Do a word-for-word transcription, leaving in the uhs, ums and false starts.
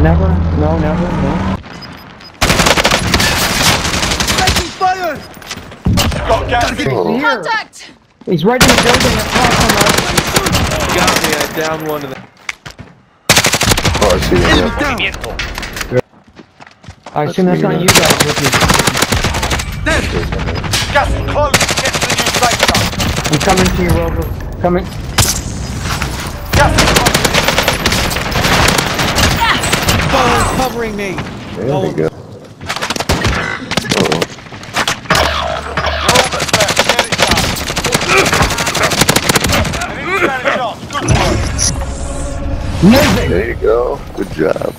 Never? No, never, no. Taking fire! Got gas He's here. here. Contact! He's right in the building across from us. Got me, I downed one of them. Oh, I see him. I assume that's not you guys with me. Gas is close. Get to the new safe zone. I'm coming to you, Rover. Coming. Gas is close. Fire's covering me! There we go. Uh-oh. You're almost there. Get it done. An inch-standing shot. Good work. Moving! There you go. Good job.